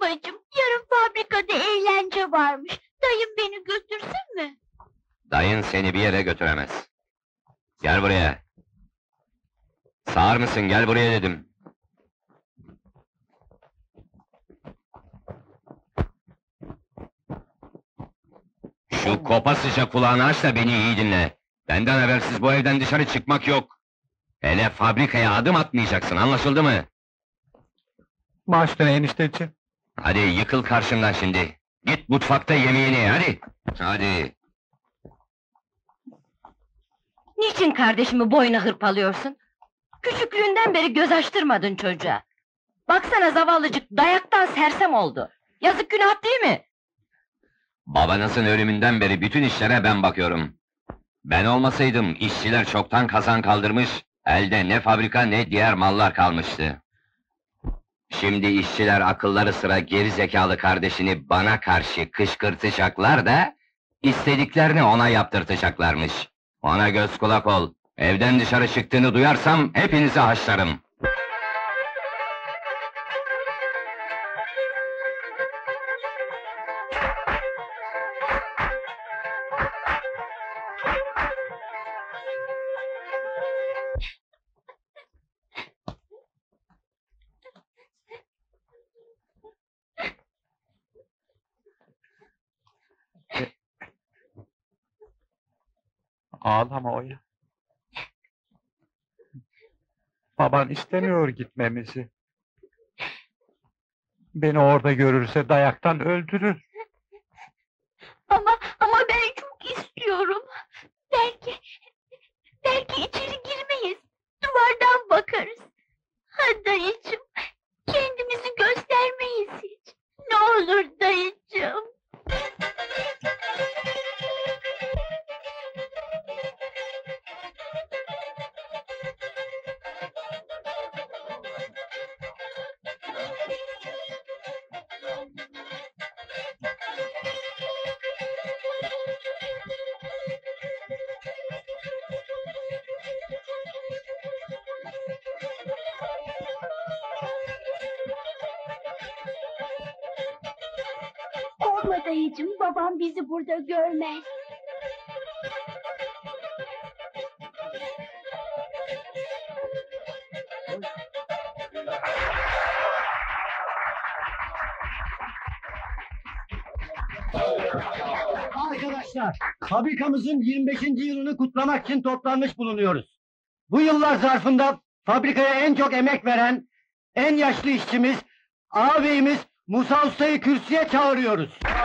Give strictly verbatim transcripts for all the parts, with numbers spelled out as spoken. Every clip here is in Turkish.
Babacığım, yarın fabrikada eğlence varmış. Dayım beni götürsün mü? Dayın seni bir yere götüremez. Gel buraya. Sağır mısın? Gel buraya dedim. Şu kopasıca kulağını aç da beni iyi dinle. Benden habersiz bu evden dışarı çıkmak yok. Hele fabrikaya adım atmayacaksın, anlaşıldı mı? Baş üstüne enişteciğim. Hadi yıkıl karşımdan şimdi. Git mutfakta yemeğini ye, hadi! Hadi! Niçin kardeşimi boyuna hırpalıyorsun? Küçüklüğünden beri göz açtırmadın çocuğa. Baksana zavallıcık, dayaktan sersem oldu. Yazık, günah değil mi? Babanızın ölümünden beri bütün işlere ben bakıyorum. Ben olmasaydım işçiler çoktan kazan kaldırmış, elde ne fabrika ne diğer mallar kalmıştı. Şimdi işçiler akılları sıra geri zekalı kardeşini bana karşı kışkırtacaklar da istediklerini ona yaptırtacaklarmış. Ona göz kulak ol. Evden dışarı çıktığını duyarsam hepinizi haşlarım. Ağlama Oya. Baban istemiyor gitmemizi. Beni orada görürse dayaktan öldürür. Ama, ama ben çok istiyorum. Belki, belki içeri girmeyiz. Duvardan bakarız. Ha dayıcığım, kendimizi göstermeyiz hiç. Ne olur dayıcığım. Korkma dayıcığım, babam bizi burada görmez. Arkadaşlar, fabrikamızın yirmi beşinci yılını kutlamak için toplanmış bulunuyoruz. Bu yıllar zarfında fabrikaya en çok emek veren, en yaşlı işçimiz, ağabeyimiz Musa Usta'yı kürsüye çağırıyoruz.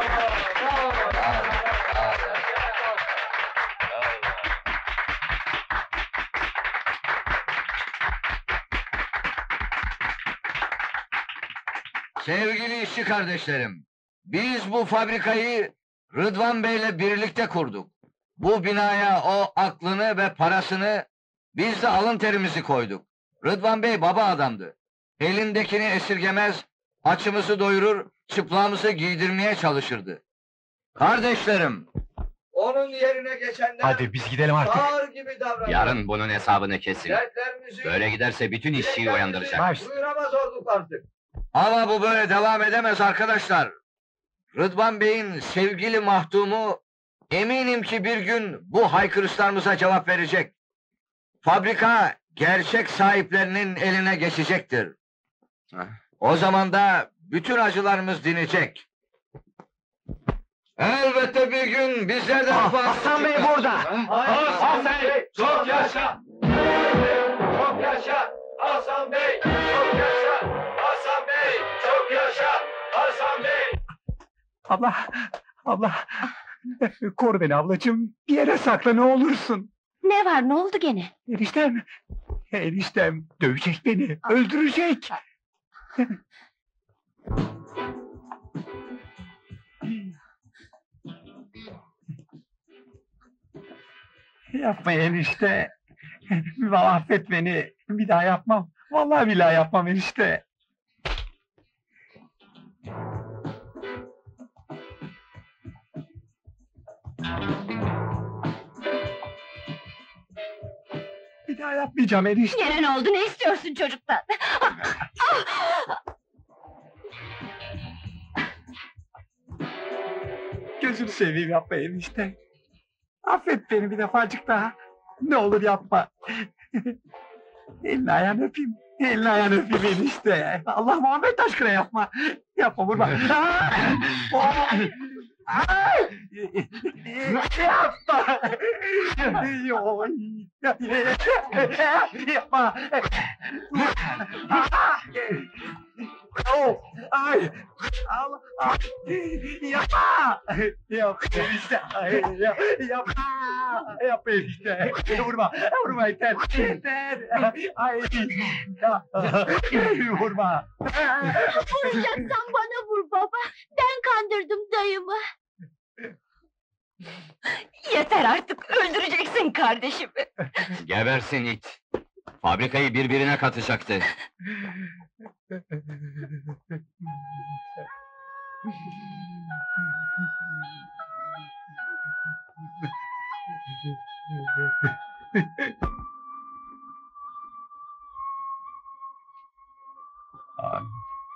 Sevgili işçi kardeşlerim, biz bu fabrikayı Rıdvan Bey'le birlikte kurduk. Bu binaya o aklını ve parasını, biz de alın terimizi koyduk. Rıdvan Bey baba adamdı. Elindekini esirgemez, açımızı doyurur, çıplağımızı giydirmeye çalışırdı. Kardeşlerim, onun yerine geçenler Hadi biz gidelim artık. ağır gibi davranıyor. Yarın bunun hesabını kesin. Dertlerimizi Böyle giderse bütün işçiyi uyandıracak. Baş. duyuramaz olduk artık. Ama bu böyle devam edemez arkadaşlar. Rıdvan Bey'in sevgili mahdumu, eminim ki bir gün bu haykırışlarımıza cevap verecek. Fabrika, gerçek sahiplerinin eline geçecektir. O zaman da bütün acılarımız dinecek. Elbette bir gün bizlerden Ah, fazla... Hasan Bey burada! Hasan Bey, çok yaşa! Çok yaşa! Hasan Bey, çok yaşa! Hasan Bey, çok yaşa! Hasan Bey! Abla, abla. Koru beni ablacığım. Bir yere sakla ne olursun. Ne var, ne oldu gene? Eniştem, eniştem dövecek beni, öldürecek. Yapma enişte. Vallahi affet beni, bir daha yapmam. Vallahi billahi yapmam enişte. Bir daha yapmayacağım enişte. Yine ne oldu, ne istiyorsun çocuktan? seveyim yapma enişte. Affet beni bir defacık daha. Ne olur yapma. Elini ayağını öpeyim. Elini ayağını öpeyim enişte. Allah Muhammed aşkına yapma. Yapma vurma. Ay! Ay! Yapma. Oy. Yapma. Oh, ay, Allah, ay, yapma, yap işte, ay, yap, yapma, yapma işte, vurma, vurma yeter, yeter, ay, ya, vurma. Vuracaksan bana vur baba. Ben kandırdım dayımı. Yeter artık, öldüreceksin kardeşimi. Gebersin it! Fabrikayı birbirine katacaktı. Amin.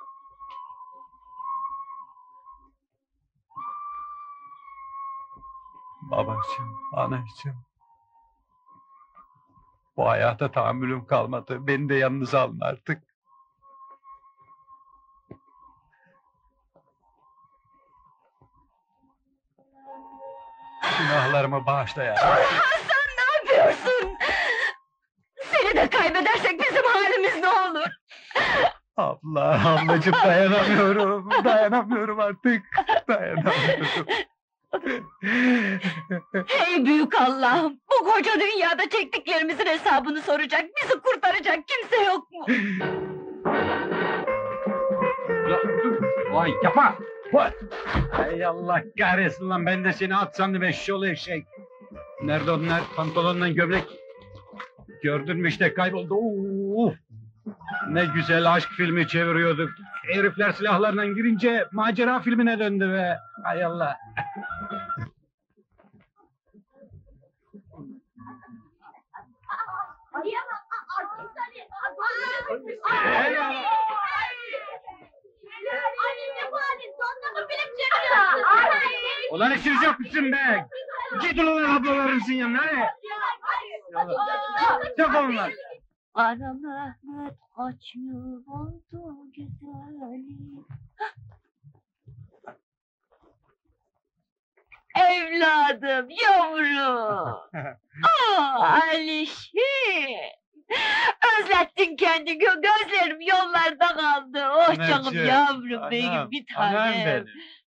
Babacığım, anacığım. Bu hayata tahammülüm kalmadı. Beni de yanınıza alın artık. Günahlarımı bağışla ya. Hasan, ne yapıyorsun? Seni de kaybedersek bizim halimiz ne olur? Abla, ablacığım dayanamıyorum. Dayanamıyorum artık. Dayanamıyorum. Hey büyük Allah'ım! Bu koca dünyada çektiklerimizin hesabını soracak, bizi kurtaracak kimse yok mu? Vay yapma! Vay! Ay Allah kahretsin lan, ben de seni at sandım eşşoğlu eşek! Nerede onlar? Pantolonla gömlek! Gördün mü işte kayboldu! Uf! Ne güzel aşk filmi çeviriyorduk! Herifler silahlarla girince macera filmine döndü be! Hay Allah! Ulan işiniz yok musun be? Git ulan ablalarımsın yanına hadi! Çok onlar! Ara Mehmet açıyor oldu güzelim. Evladım, yavrum! Ah Alişim! Özlettin kendini, gö- gözlerim yollarda kaldı. Oh canım Anacığım, yavrum benim, anam, bir anam tanem. benim.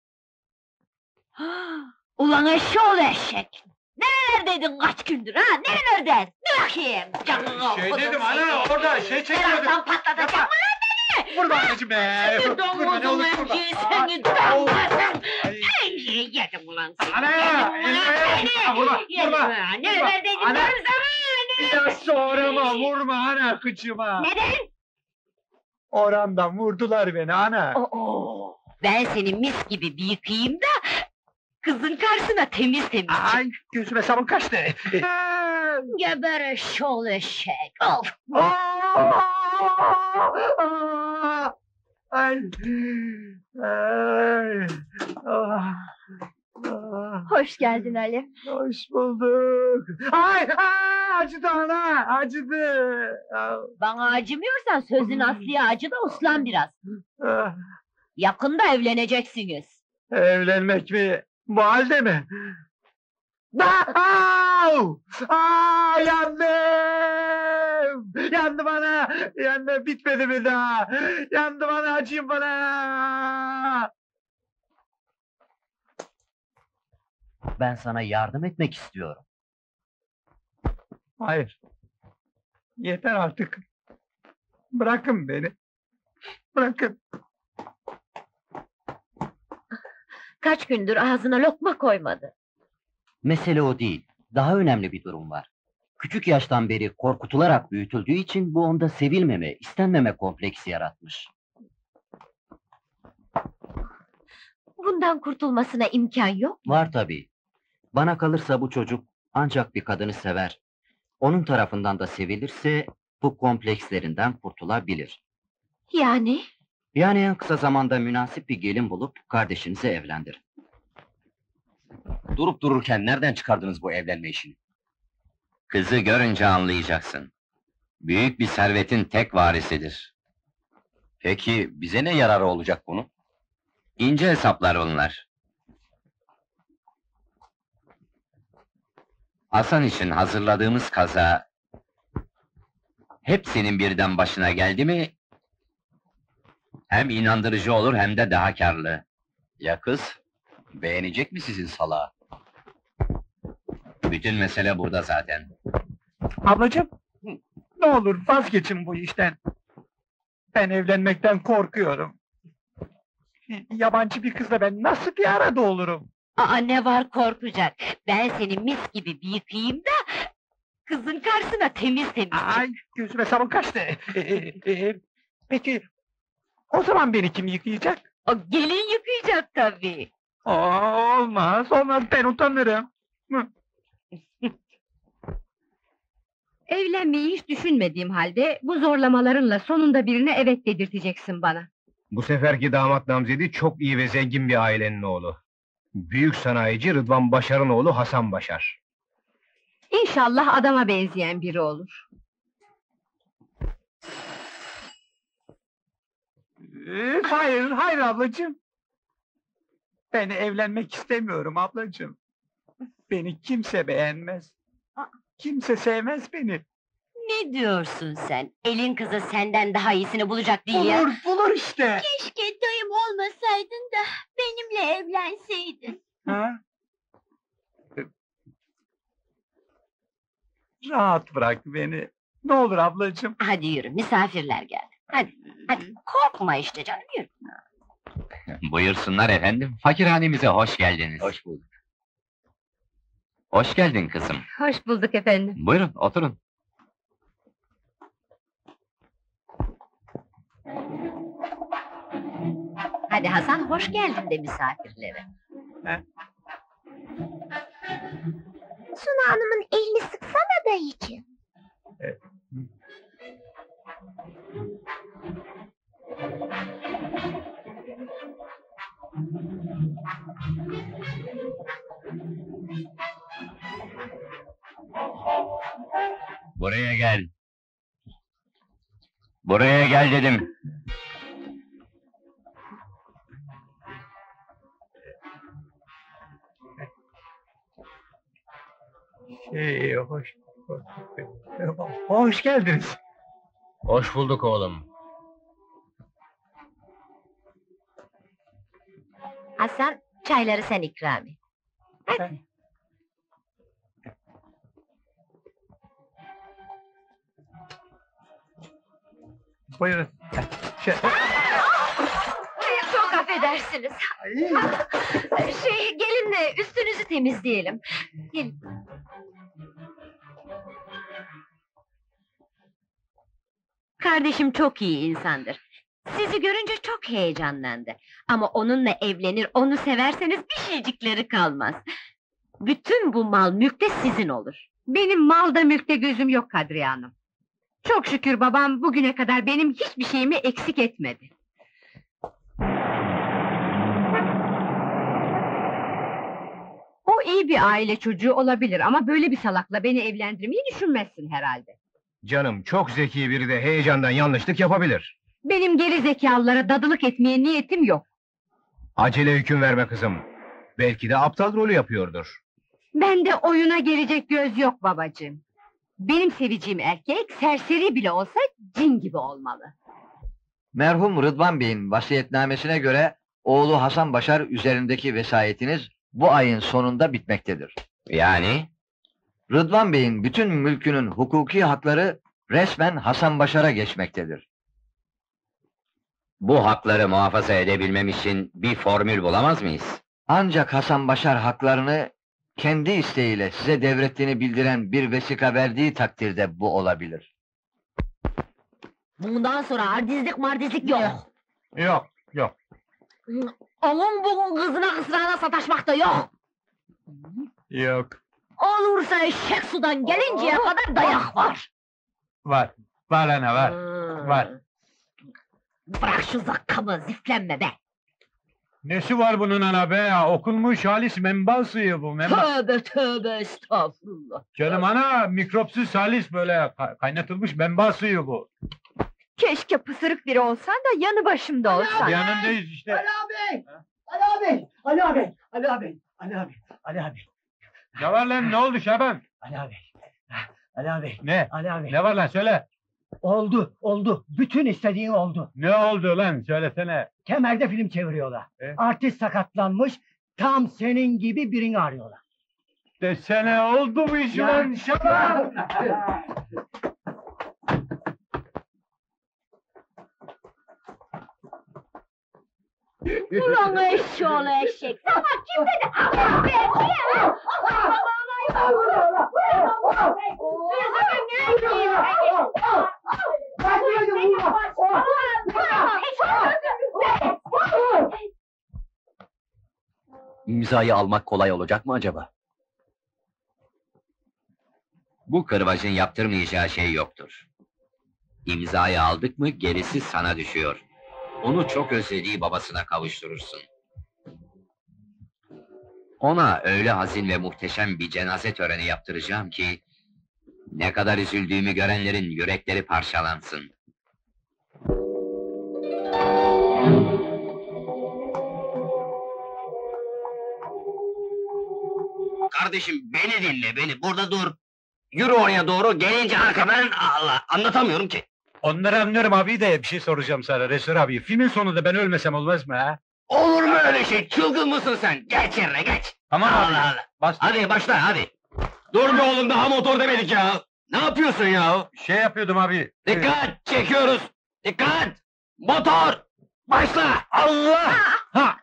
Ulan eşşoğlu eşek! Nerelerdeydin kaç gündür ha? Nerelerden? Dur bakayım! Canını Şey okudum dedim seni. ana, orada şey çekiyorduk. Birazdan patlatacağım Vurma anneciğim be! seni! Vurma, ne olur Domuzum vurma. önce seni Ay, damlasın! ay. Hey, yedim ulan seni! Ana! Yedim elime- ulan seni! Vurma, Yedim vurma, ha! Nerelerdeydin Ana! diyorum sana! Ya sorma, vurma ana kıçıma! Neden? Oramdan vurdular beni ana! Oo, ben seni mis gibi bir yıkayayım da... ...kızın karşısına temiz temiz çık. Ay gözüme sabun kaçtı! Geber eşşoğlu eşek! Of! Aa! Ay! Ay! Ah! Ah! Hoş geldin Ali. Hoş bulduk! Ay! Ay! Acıdı ana! Acıdı! Ah! Bana acımıyorsan sözün Aslı'ya acı da uslan biraz. Ah! Yakında evleneceksiniz. Evlenmek mi? Bu halde mi? Au! Aa, yandım! Yandım ana! Yandım, bitmedi mi daha? Yandım ana, acıyım bana! Ben sana yardım etmek istiyorum. Hayır. Yeter artık. Bırakın beni. Bırakın. Kaç gündür ağzına lokma koymadı. Mesele o değil. Daha önemli bir durum var. Küçük yaştan beri korkutularak büyütüldüğü için bu onda sevilmeme, istenmeme kompleksi yaratmış. Bundan kurtulmasına imkan yok. Var tabii. Bana kalırsa bu çocuk ancak bir kadını sever. Onun tarafından da sevilirse bu komplekslerinden kurtulabilir. Yani? Yani en kısa zamanda münasip bir gelin bulup kardeşinizi evlendirin. Durup dururken nereden çıkardınız bu evlenme işini? Kızı görünce anlayacaksın. Büyük bir servetin tek varisidir. Peki bize ne yararı olacak bunun? İnce hesaplar bunlar. Hasan için hazırladığımız kaza... hepsinin birden başına geldi mi... hem inandırıcı olur hem de daha karlı. Ya kız? Beğenecek mi sizin salağı? Bütün mesele burada zaten. Ablacığım, ne olur vazgeçin bu işten. Ben evlenmekten korkuyorum. Yabancı bir kızla ben nasıl bir arada olurum? Aa, ne var korkacak? Ben seni mis gibi bir yıkayayım da... ...kızın karşısına temiz temiz çık. Ay, gözüme sabun kaçtı. Ee, e, e, peki, o zaman beni kim yıkayacak? O gelin yıkayacak tabii. Aa, olmaz, olmaz, ben utanırım. Hı. Evlenmeyi hiç düşünmediğim halde bu zorlamalarınla sonunda birine evet dedirteceksin bana. Bu seferki damat namzedi çok iyi ve zengin bir ailenin oğlu. Büyük sanayici Rıdvan Başar'ın oğlu Hasan Başar. İnşallah adama benzeyen biri olur. Ee, hayır, hayır ablacığım. Ben evlenmek istemiyorum ablacığım. Beni kimse beğenmez. Kimse sevmez beni. Ne diyorsun sen? Elin kızı senden daha iyisini bulacak değil ya. Bulur, bulur işte. Keşke dayım olmasaydın da benimle evlenseydin. Ha? Rahat bırak beni. Ne olur ablacığım. Hadi yürü, misafirler geldi. Hadi, hadi korkma işte canım, yürü. Buyursunlar efendim, fakirhanemize hoş geldiniz. Hoş bulduk. Hoş geldin kızım. Hoş bulduk efendim. Buyurun, oturun. Hadi Hasan, hoş geldin de misafirlere. Suna Hanım'ın elini sıksana dayıcığım. Buraya gel. Buraya gel dedim. Şey, hoş, hoş, hoş geldiniz. Hoş bulduk oğlum. Hasan, çayları sen ikram et. Hadi. Buyurun. Şey, Çok affedersiniz. ay, Şey, gelin de üstünüzü temizleyelim. Gelin. Kardeşim çok iyi insandır. Sizi görünce çok heyecanlandı. Ama onunla evlenir, onu severseniz bir şeycikleri kalmaz. Bütün bu mal mülk de sizin olur. Benim malda mülkte gözüm yok Kadriye Hanım. Çok şükür babam bugüne kadar benim hiçbir şeyimi eksik etmedi. O iyi bir aile çocuğu olabilir ama böyle bir salakla beni evlendirmeyi düşünmezsin herhalde. Canım çok zeki biri de heyecandan yanlışlık yapabilir. Benim geri zekalılara dadılık etmeye niyetim yok. Acele hüküm verme kızım. Belki de aptal rolü yapıyordur. Bende oyuna gelecek göz yok babacığım. Benim seveceğim erkek serseri bile olsa cin gibi olmalı. Merhum Rıdvan Bey'in vasiyetnamesine göre oğlu Hasan Başar üzerindeki vesayetiniz bu ayın sonunda bitmektedir. Yani? Rıdvan Bey'in bütün mülkünün hukuki hakları resmen Hasan Başar'a geçmektedir. Bu hakları muhafaza edebilmem için bir formül bulamaz mıyız? Ancak Hasan Başar haklarını kendi isteğiyle size devrettiğini bildiren bir vesika verdiği takdirde bu olabilir. Bundan sonra ardizlik mardizlik yok. Yok, yok. Onun bugün kızına kısrağına sataşmak da yok. yok, Olursa eşek sudan gelinceye kadar dayak var. var, var ana var, Hmm. var. Bırak şu zakkamı, ziflenme be! Nesi var bunun ana be? Okunmuş halis menba suyu bu. Menba. Tövbe tövbe estağfurullah. Canım ana, mikropsuz halis böyle ka- kaynatılmış menba suyu bu. Keşke pısırık biri olsan da yanı başımda olsan. Yanındayız işte. Ali abi! Ali abi! Ali abi! Ali abi! Ali abi! Ali abi! Ne var lan, ne oldu Şaban? Ali abi! Ali abi! Ne? Ali abi! Ne var lan, söyle. Oldu, oldu. Bütün istediğin oldu. Ne oldu lan, söylesene. Kemerde film çeviriyorlar. E? Artist sakatlanmış, tam senin gibi birini arıyorlar. Desene, oldu bu iş Ya. lan Şaban! Ulan eşşoğlu eşek! Sana kim dedi? Allah be! İmzayı almak kolay olacak mı acaba? Bu kırbacın yaptırmayacağı şey yoktur. İmzayı aldık mı gerisi sana düşüyor. Onu çok özlediği babasına kavuşturursun. Ona öyle hazin ve muhteşem bir cenaze töreni yaptıracağım ki... ...ne kadar üzüldüğümü görenlerin yürekleri parçalansın. Kardeşim beni dinle beni burada dur. Yürü oraya doğru gelince arkadan Allah anlatamıyorum ki. Onları anlıyorum abi de bir şey soracağım sana Resul abi. Filmin sonunda ben ölmesem olmaz mı ha? Olur mu öyle şey? Çılgın mısın sen? Geç yerine geç. Tamam abi. Allah Allah. Bas. Hadi başla hadi. Dur be oğlum daha motor demedik ya. Ne yapıyorsun ya? Şey yapıyordum abi. Dikkat çekiyoruz. Dikkat. Motor. Başla. Allah. Ha!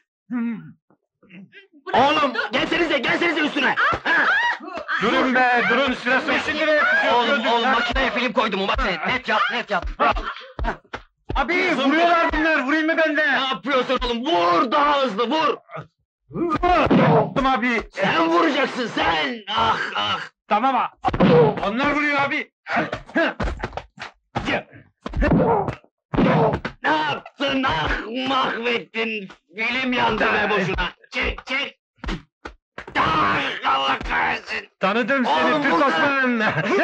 Oğlum gelsenize gelsenize üstüne. Ha. Durun be, durun sırası şimdi be. Oğlum oğlum makineye film koydum bak sen. Net yap net yap. Abi vuruyorlar bunlar, vurayım mı ben de? Ne yapıyorsun oğlum? Vur daha hızlı vur. Vurdum abi. Sen vuracaksın sen. Ah ah. Tamam ha. Onlar vuruyor abi. Ne yaptın? Ah mahvettin. Film yandı be boşuna. Çek çek. Ah, Allah kahretsin. Tanıdım seni Oğlum, Türk vurma. Osman.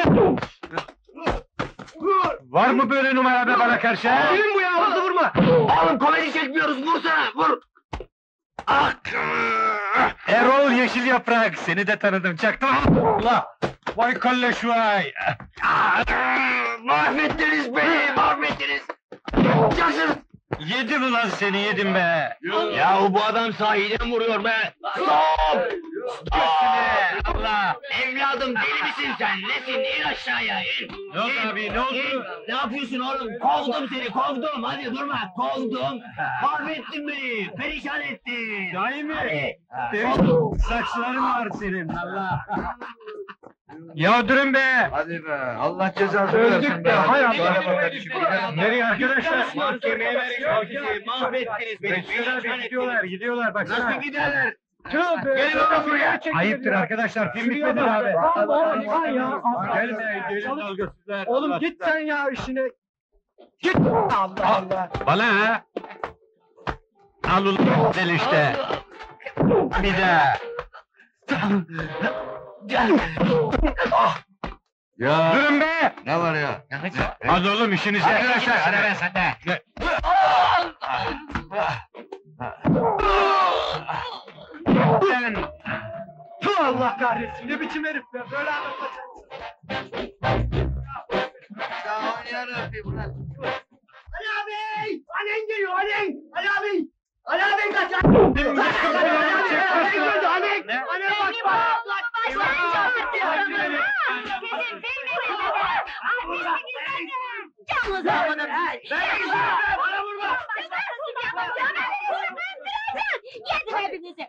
Var mı böyle numara be bana karşı? ha? Film bu ya hızlı vurma. Oğlum komedi çekmiyoruz vursana vur. Ah. Erol Yeşil Yaprak, seni de tanıdım çaktım. Allah! Vay kalleş vay! Ah, mahvettiniz beni mahvettiniz. Yaksın. Yedim ulan seni, yedim be! Yahu bu adam sahiden vuruyor be! Stop! Stop! Allah! Evladım deli misin sen? Nesin? İn aşağıya in! Ne oldu İn, abi, ne oldu? in. Ne yapıyorsun oğlum? Kovdum seni kovdum! Hadi durma! Kovdum! Mahvettin beni! Perişan ettin! Sahi mi? Hadi. Saçların var senin, Allah! Ya durun be! Hadi be, Allah cezasını Öldük be, hay Allah! Allah! Nereye arkadaşlar? Mahkemeye verin sizi! Mahvettiniz beni! Gidiyorlar, Perişan gidiyorlar, ettiniz! gidiyorlar baksana! Nasıl giderler? Tövbe! Gelin oğlum buraya! Ayıptır arkadaşlar, film bitmedi abi! Gelme, gelin dalgasızlar! Oğlum git sen ya işine. Git! Allah Allah! Bana ha! Al ulan del işte! Bir daha! Ya Durun be! ne var ya? Hadi oğlum işinize! Arkadaşlar hadi be sen de! Sen! Tüh Allah kahretsin ne biçim herif be böyle anlatmayacaksın. Ali abi! Alen geliyor Alen! Ali abi! Ali abi kaç! Benim Kaç, kaç, kapıları Ali abi, çekmezsin. Ali gördü, Ali! Ne? Ali bak bak! Canlı zamanım! Bana vurma! Yedim hepinizi!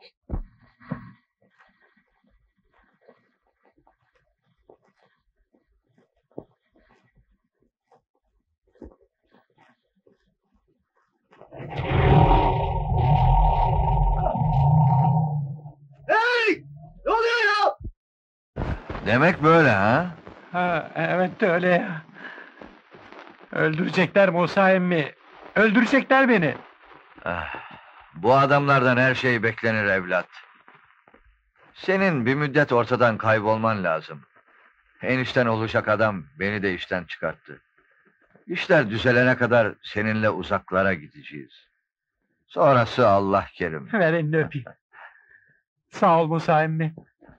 Hey! Ne oluyor ya? Demek böyle ha? Ha, evet de öyle ya. Öldürecekler Musa emmi. Öldürecekler beni. Ah, Bu adamlardan her şey beklenir evlat. Senin bir müddet ortadan kaybolman lazım. Enişten olacak adam beni de işten çıkarttı. İşler düzelene kadar seninle uzaklara gideceğiz. Sonrası Allah kerim. Ver elini öpeyim. Sağ ol Musa emmi.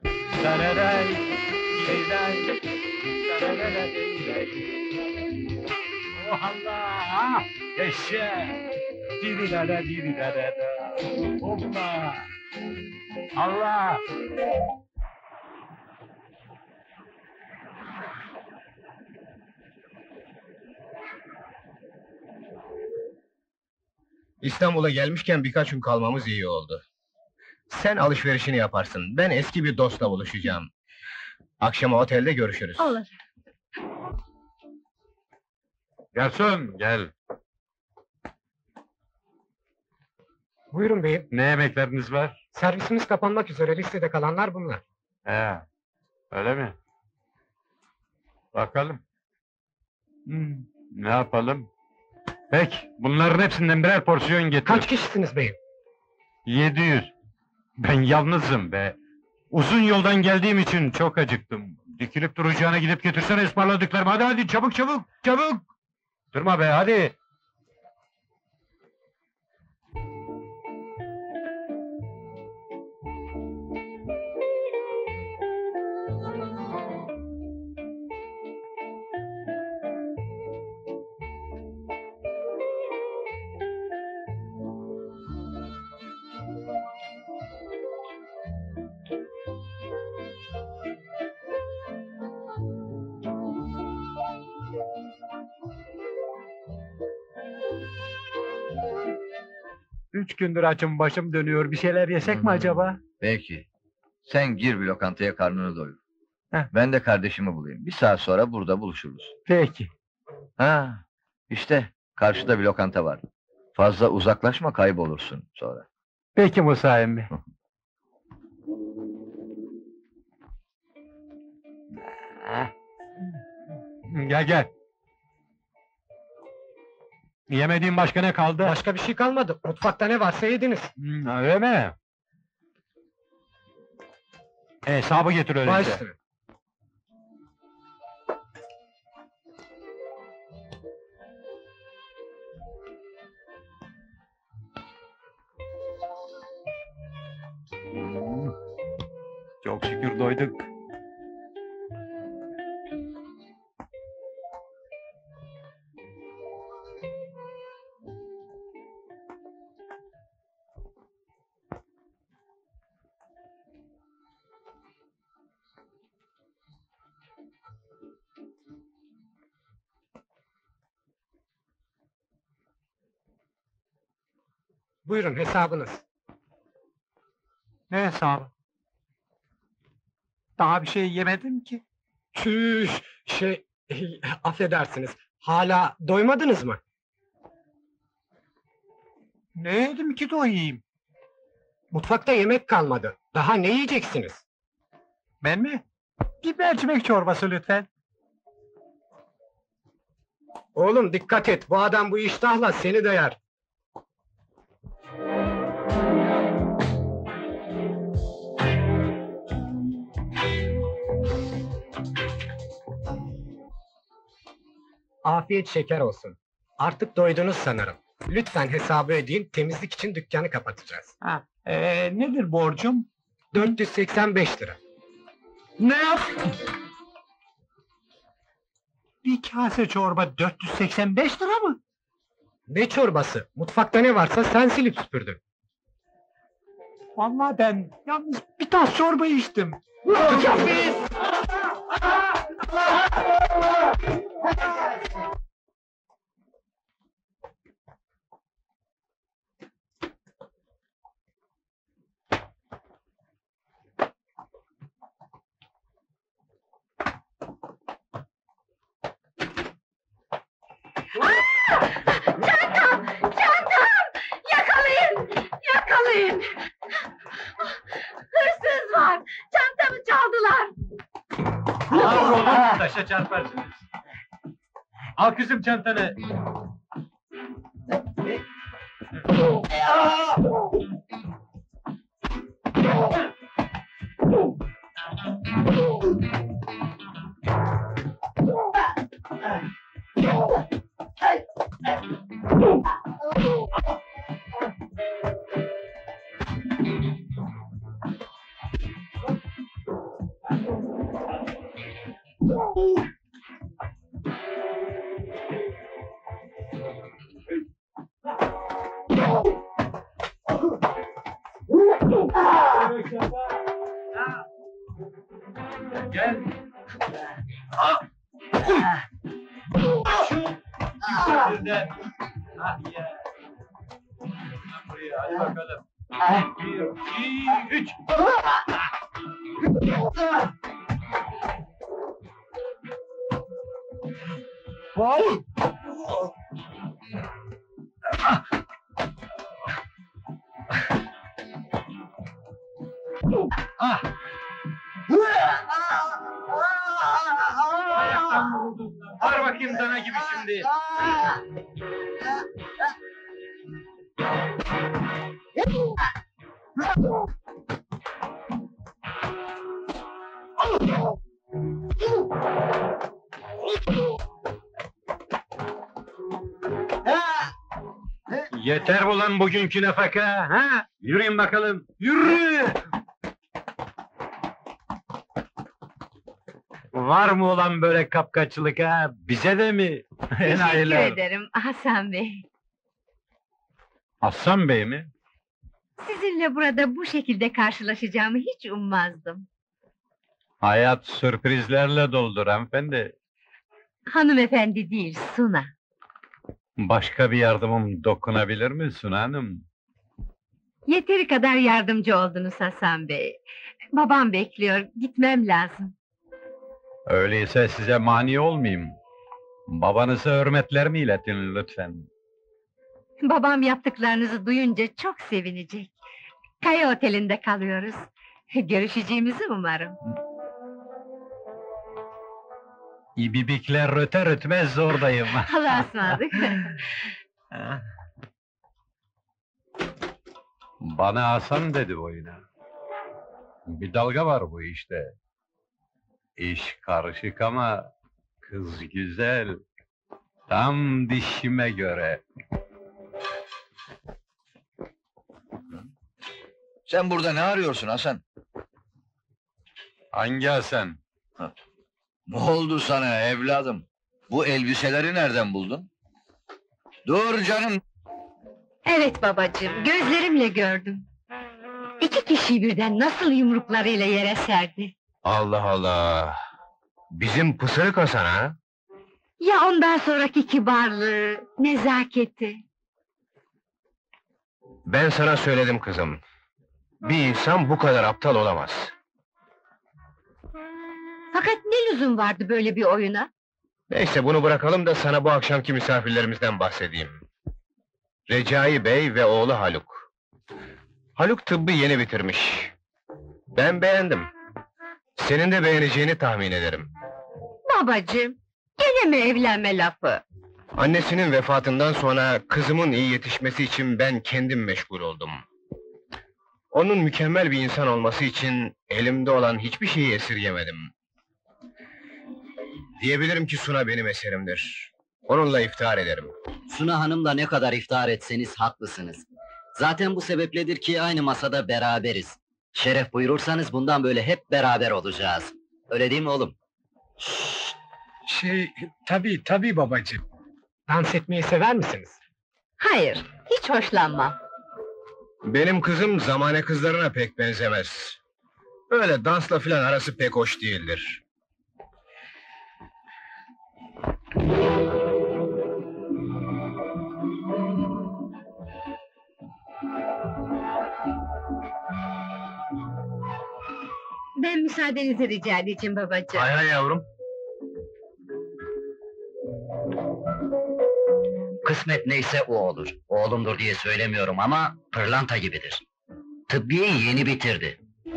Oh Allah! Yaşa! Diri da da diri da da da. Hoppa! Allah! İstanbul'a gelmişken birkaç gün kalmamız iyi oldu. Sen alışverişini yaparsın, ben eski bir dostla buluşacağım. Akşama otelde görüşürüz. Olur. Garson gel. Buyurun beyim. Ne yemekleriniz var? Servisimiz kapanmak üzere, listede kalanlar bunlar. He, öyle mi? Bakalım. Hmm. Ne yapalım? Peki, bunların hepsinden birer porsiyon getir. Kaç kişisiniz beyim? Yedi yüz. Ben yalnızım be. Uzun yoldan geldiğim için çok acıktım. Dikilip duracağına gidip götürsene ısmarladıklarımı. Hadi hadi çabuk çabuk çabuk. Durma be hadi. Üç gündür açım başım dönüyor. Bir şeyler yesek mi acaba? Peki. Sen gir bir lokantaya karnını doyur. Heh. Ben de kardeşimi bulayım. Bir saat sonra burada buluşuruz. Peki. Ha, işte karşıda bir lokanta var. Fazla uzaklaşma, kaybolursun sonra. Peki Musa emmi. Gel gel. Yemediğin başka ne kaldı? Başka bir şey kalmadı. Mutfakta ne varsa yediniz. Hmm, öyle mi? Hesabı getir öyleyse. Baş üstüne. Hmm, çok şükür doyduk. Buyurun hesabınız. Ne hesabı? Daha bir şey yemedim ki. Çüş, şey, affedersiniz. Hala doymadınız mı? Ne yedim ki doyayım? Mutfakta yemek kalmadı. Daha ne yiyeceksiniz? Ben mi? Bir mercimek çorbası lütfen. Oğlum dikkat et, bu adam bu iştahla seni de yer. Afiyet şeker olsun. Artık doydunuz sanırım. Lütfen hesabı ödeyin, temizlik için dükkanı kapatacağız. Ha, ee, nedir borcum? dört yüz seksen beş lira. Ne yap? Bir kase çorba dört yüz seksen beş lira mı? Ne çorbası? Mutfakta ne varsa sen silip süpürdün. Vallahi ben yalnız bir tas çorba içtim. Çantam! Çantam! Yakalayın! Yakalayın! Hırsız var! Çantamı çaldılar! Al taşa çarparsınız. Al kızım çantanı. Gel. Birden. Ah ya. Buraya, hadi bakalım. Bir, iki, üç. Vay! Ah! Ayaktan vuruldun. Var bakayım dana gibi şimdi. Yeter ulan bugünkü nafaka, ha? Yürüyün bakalım, yürü! Var mı ulan böyle kapkaççılık ha? Bize de mi? Teşekkür Enayiler. ederim Hasan Bey. Hasan Bey mi? Sizinle burada bu şekilde karşılaşacağımı hiç ummazdım. Hayat sürprizlerle doldur hanımefendi. Hanımefendi değil, Suna. Başka bir yardımım dokunabilir mi Suna Hanım? Yeteri kadar yardımcı oldunuz Hasan Bey. Babam bekliyor, gitmem lazım. Öyleyse size mani olmayayım. Babanıza hürmetlerimi iletin lütfen. Babam yaptıklarınızı duyunca çok sevinecek. Kaya Oteli'nde kalıyoruz. Görüşeceğimizi umarım. İbibikler öter ötmez oradayım. Allah'a ısmarladık. Bana Hasan dedi boyuna. Bir dalga var bu işte. İş karışık ama kız güzel. Tam dişime göre. Sen burada ne arıyorsun Hasan? Hangi Hasan? Ne oldu sana evladım? Bu elbiseleri nereden buldun? Dur canım. Evet babacığım, gözlerimle gördüm. İki kişiyi birden nasıl yumruklarıyla yere serdi. Allah Allah! Bizim pısırık Hasan ha? Ya ondan sonraki kibarlığı, nezaketi. Ben sana söyledim kızım. Bir insan bu kadar aptal olamaz. Fakat ne lüzum vardı böyle bir oyuna? Neyse bunu bırakalım da sana bu akşamki misafirlerimizden bahsedeyim. Recai Bey ve oğlu Haluk. Haluk tıbbı yeni bitirmiş. Ben beğendim. Senin de beğeneceğini tahmin ederim. Babacığım, gene mi evlenme lafı? Annesinin vefatından sonra kızımın iyi yetişmesi için ben kendim meşgul oldum. Onun mükemmel bir insan olması için elimde olan hiçbir şeyi esirgemedim. Diyebilirim ki Suna benim eserimdir. Onunla iftihar ederim. Suna Hanım'la ne kadar iftihar etseniz haklısınız. Zaten bu sebepledir ki aynı masada beraberiz. Şeref buyurursanız bundan böyle hep beraber olacağız. Öyle değil mi oğlum? Şey, tabii tabii babacığım. Dans etmeyi sever misiniz? Hayır, hiç hoşlanmam. Benim kızım zamane kızlarına pek benzemez. Öyle dansla filan arası pek hoş değildir. Ben müsaadenizi rica edeceğim babacığım. Hay hay yavrum. Kısmet neyse o olur. Oğlumdur diye söylemiyorum ama pırlanta gibidir. Tıbbiyeyi yeni bitirdi.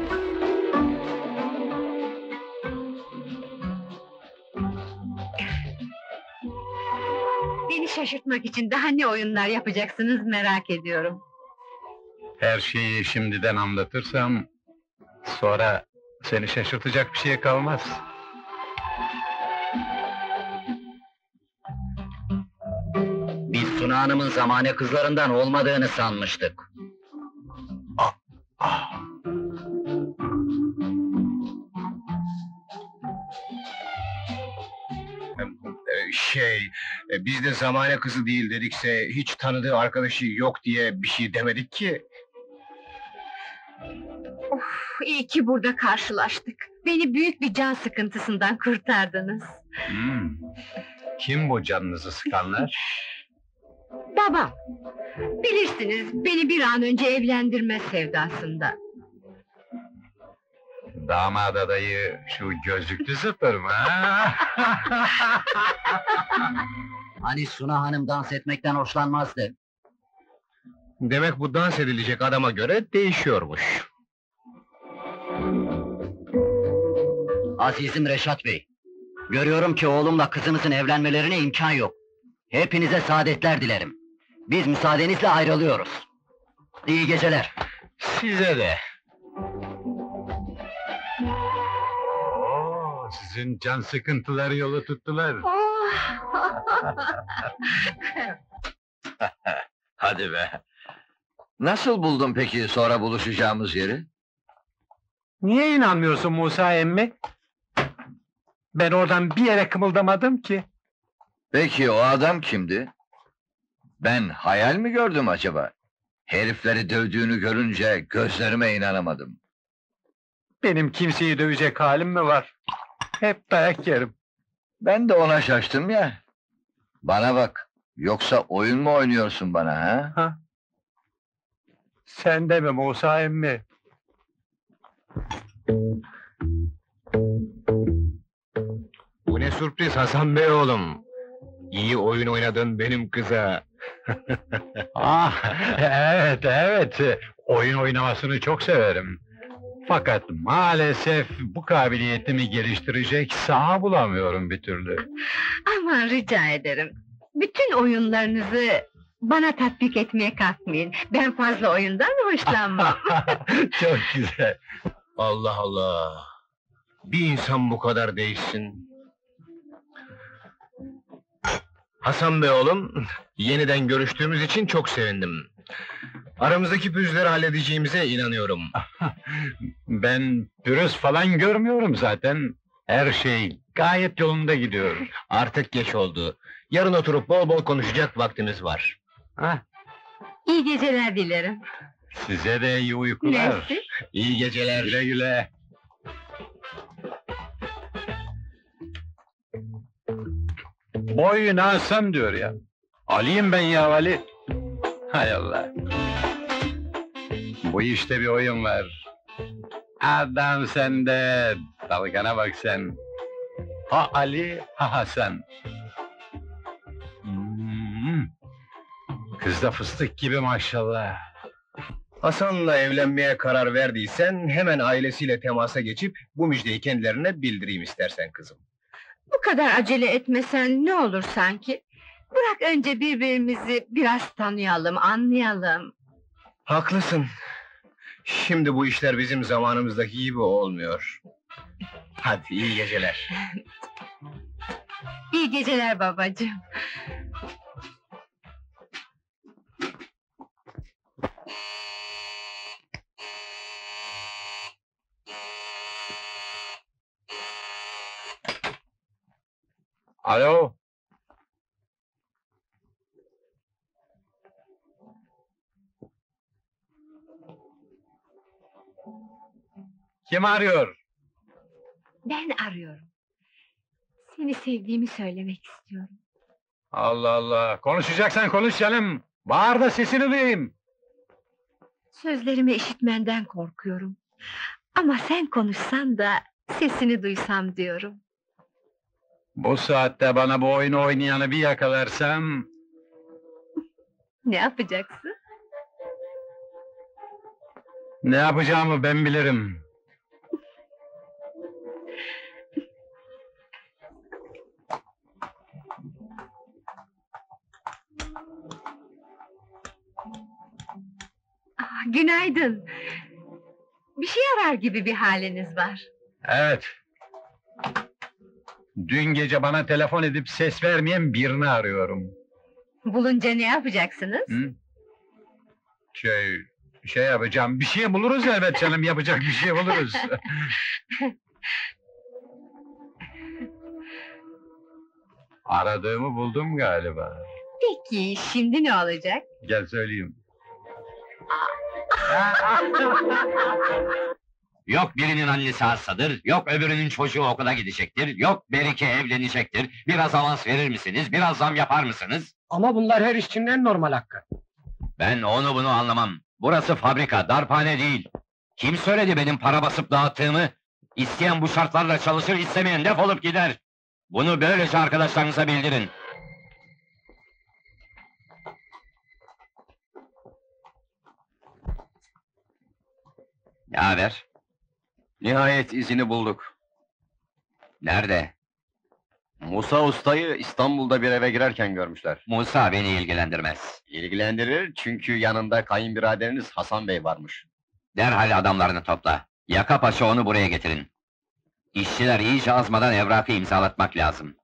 Beni şaşırtmak için daha ne oyunlar yapacaksınız merak ediyorum. Her şeyi şimdiden anlatırsam... sonra seni şaşırtacak bir şey kalmaz. Biz Suna Hanım'ın zamane kızlarından olmadığını sanmıştık. Ee, Şey, E, biz de zamane kızı değil dedikse, hiç tanıdığı arkadaşı yok diye bir şey demedik ki. Of, iyi ki burada karşılaştık. Beni büyük bir can sıkıntısından kurtardınız. Hmm. Kim bu canınızı sıkanlar? Babam. Bilirsiniz, beni bir an önce evlendirme sevdasında. Damat adayı şu gözlüklü zıpır mı? ha? Hani Suna Hanım dans etmekten hoşlanmazdı. Demek bu dans edilecek adama göre değişiyormuş. Azizim Reşat Bey, görüyorum ki oğlumla kızınızın evlenmelerine imkan yok. Hepinize saadetler dilerim. Biz müsaadenizle ayrılıyoruz. İyi geceler. Size de. Oo, sizin can sıkıntıları yolu tuttular. Hadi be! Nasıl buldun peki sonra buluşacağımız yeri? Niye inanmıyorsun Musa emmi? Ben oradan bir yere kımıldamadım ki. Peki o adam kimdi? Ben hayal mi gördüm acaba? Herifleri dövdüğünü görünce gözlerime inanamadım. Benim kimseyi dövecek halim mi var? Hep dayak yerim. Ben de ona şaştım ya. Bana bak, yoksa oyun mu oynuyorsun bana ha? Ha? Sen deme Musa emmi. Bu ne sürpriz Hasan Bey oğlum. İyi oyun oynadın benim kıza. Ah, evet, evet. Oyun oynamasını çok severim. Fakat maalesef bu kabiliyetimi geliştirecek saha bulamıyorum bir türlü. Aman rica ederim. Bütün oyunlarınızı bana tatbik etmeye kalkmayın. Ben fazla oyundan hoşlanmam. Çok güzel. Allah Allah! Bir insan bu kadar değişsin. Hasan Bey oğlum, yeniden görüştüğümüz için çok sevindim. Aramızdaki pürüzleri halledeceğimize inanıyorum. Ben pürüz falan görmüyorum zaten. Her şey gayet yolunda gidiyor. Artık geç oldu. Yarın oturup bol bol konuşacak vaktimiz var. Hah, İyi geceler dilerim. size de iyi uykular. Mersi. İyi geceler. Güle güle. Boyun Hasan diyor ya. Ali'yim ben ya Ali. Hay Allah. Bu işte bir oyun var. Adam sende. Dalgana bak sen. Ha Ali, ha Hasan. Hmm. Kız da fıstık gibi maşallah. Hasan'la evlenmeye karar verdiysen hemen ailesiyle temasa geçip bu müjdeyi kendilerine bildireyim istersen kızım. Bu kadar acele etmesen ne olur sanki? Bırak önce birbirimizi biraz tanıyalım, anlayalım. Haklısın. Şimdi bu işler bizim zamanımızdaki gibi olmuyor. Hadi iyi geceler. İyi geceler babacığım. Alo. Kim arıyor? Ben arıyorum. Seni sevdiğimi söylemek istiyorum. Allah Allah. Konuşacaksan konuş canım. Bağır da sesini duyayım. Sözlerimi işitmenden korkuyorum. Ama sen konuşsan da sesini duysam diyorum. Bu saatte bana bu oyunu oynayanı bir yakalarsam... Ne yapacaksın? Ne yapacağımı ben bilirim. Ah, günaydın. Bir şey arar gibi bir haliniz var. Evet. Dün gece bana telefon edip ses vermeyen birini arıyorum. Bulunca ne yapacaksınız? Hı? Şey, şey yapacağım, bir şey buluruz elbet canım, yapacak bir şey buluruz. Aradığımı buldum galiba. Peki, şimdi ne olacak? Gel söyleyeyim. Yok birinin annesi hastadır, yok öbürünün çocuğu okula gidecektir, yok Berike evlenecektir. Biraz avans verir misiniz, biraz zam yapar mısınız? Ama bunlar her işçinin en normal hakkı. Ben onu bunu anlamam. Burası fabrika, darphane değil. Kim söyledi benim para basıp dağıttığımı? İsteyen bu şartlarla çalışır, istemeyen defolup gider. Bunu böylece arkadaşlarınıza bildirin. Ne haber? Nihayet izini bulduk. Nerede? Musa Usta'yı İstanbul'da bir eve girerken görmüşler. Musa beni ilgilendirmez. İlgilendirir çünkü yanında kayınbiraderiniz Hasan Bey varmış. Derhal adamlarını topla. Yaka paça onu buraya getirin. İşçiler iyice azmadan evrakı imzalatmak lazım.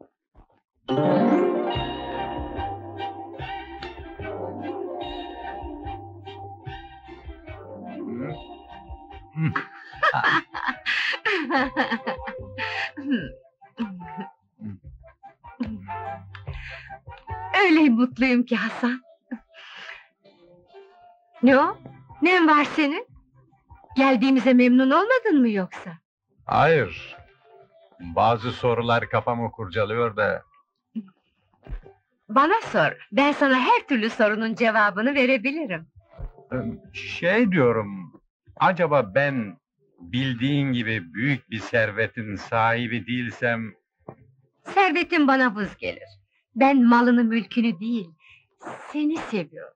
Öyle mutluyum ki Hasan. Ne o? Nen var senin? Geldiğimize memnun olmadın mı yoksa? Hayır. Bazı sorular kafamı kurcalıyor da... Bana sor, ben sana her türlü sorunun cevabını verebilirim. Şey diyorum... Acaba ben... Bildiğin gibi büyük bir servetin sahibi değilsem... Servetin bana vız gelir. Ben malını mülkünü değil, seni seviyorum.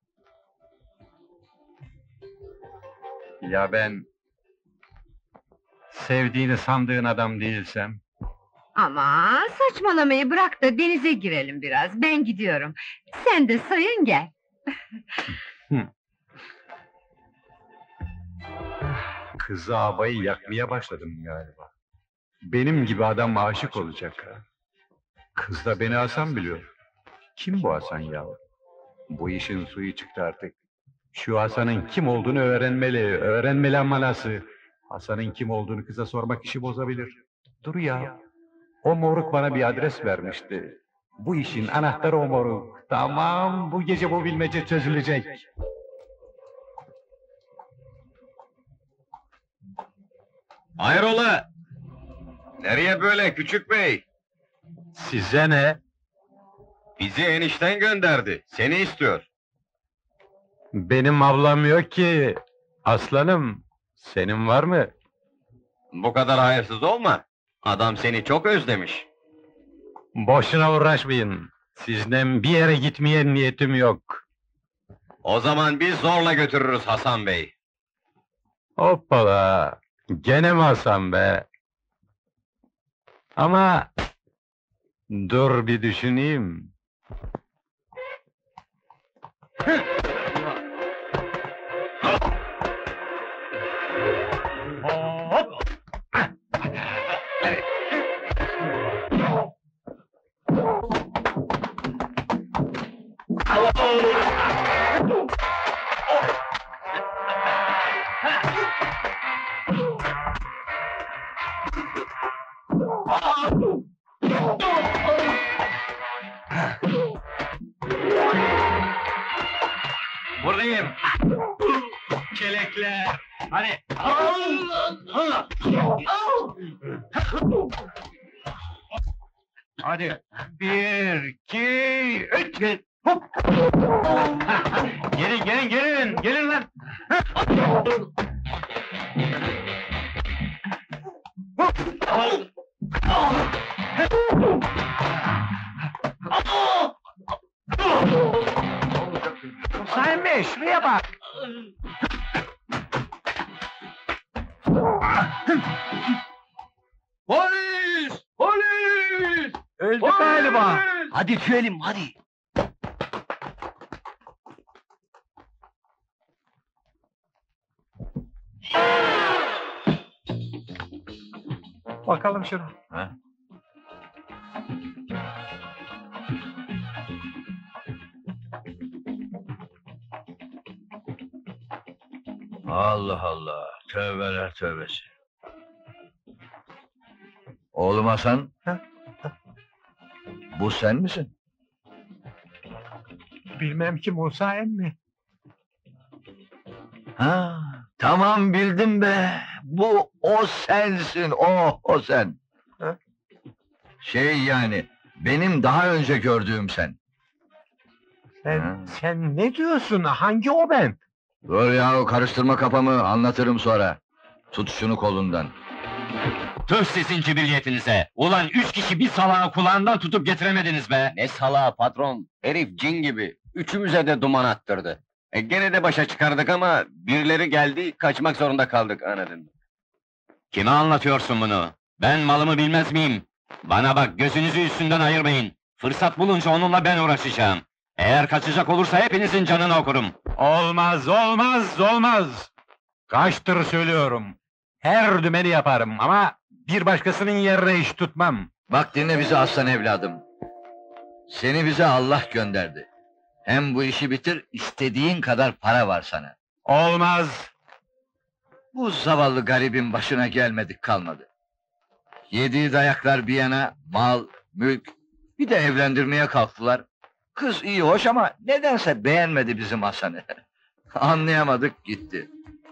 Ya ben... Sevdiğini sandığın adam değilsem... Ama saçmalamayı bırak da denize girelim biraz, ben gidiyorum. Sen de sayın gel. Kızı abayı yakmaya başladım galiba. Benim gibi adam aşık olacak ha. Kız da beni Hasan biliyor. Kim bu Hasan ya? Bu işin suyu çıktı artık. Şu Hasan'ın kim olduğunu öğrenmeli, öğrenmeli ama nasıl? Hasan'ın kim olduğunu kıza sormak işi bozabilir. Dur ya, o moruk bana bir adres vermişti. Bu işin anahtarı o moruk. Tamam, bu gece bu bilmece çözülecek. Hayrola? Nereye böyle küçük bey? Size ne? Bizi enişten gönderdi. Seni istiyor. Benim ablam yok ki. Aslanım, senin var mı? Bu kadar hayırsız olma. Adam seni çok özlemiş. Boşuna uğraşmayın. Sizden bir yere gitmeye niyetim yok. O zaman biz zorla götürürüz Hasan Bey. Hoppala! Gene mi Hasan be? Ama... Dur bir düşüneyim. Buradayım. Kelekler. Hadi. Hadi. Bir, iki, üç. Hop. Gelin, gelin, gelin. Gelin lan. Sayın Bey, şuraya bak! Polis! Polis! Öldü galiba! Hadi tüyelim, hadi! Bakalım şuna. Ha? Allah Allah, tövbeler tövbesi. Oğlum Hasan, Bu sen misin? Bilmem ki Musa emmi. Ha, tamam bildim be. Bu o sensin, o, o sen. Ha? Şey yani, benim daha önce gördüğüm sen. Sen, Ha. sen ne diyorsun? Hangi o ben? Dur ya, karıştırma kafamı, anlatırım sonra. Tut şunu kolundan. Tüh sizin cibiliyetinize! Ulan üç kişi bir salağı kulağından tutup getiremediniz be! Ne salağı patron, herif cin gibi. Üçümüze de duman attırdı. E gene de başa çıkardık ama birileri geldi, kaçmak zorunda kaldık anladın. Kime anlatıyorsun bunu? Ben malımı bilmez miyim? Bana bak, gözünüzü üstünden ayırmayın. Fırsat bulunca onunla ben uğraşacağım. Eğer kaçacak olursa hepinizin canını okurum. Olmaz, olmaz, olmaz! Kaçtır söylüyorum. Her dümeni yaparım ama bir başkasının yerine iş tutmam. Bak dinle bizi aslan evladım. Seni bize Allah gönderdi. Hem bu işi bitir, istediğin kadar para var sana. Olmaz! Bu zavallı garibin başına gelmedik kalmadı. Yediği dayaklar bir yana, mal, mülk, bir de evlendirmeye kalktılar. Kız iyi hoş ama nedense beğenmedi bizim Hasan'ı. Anlayamadık gitti.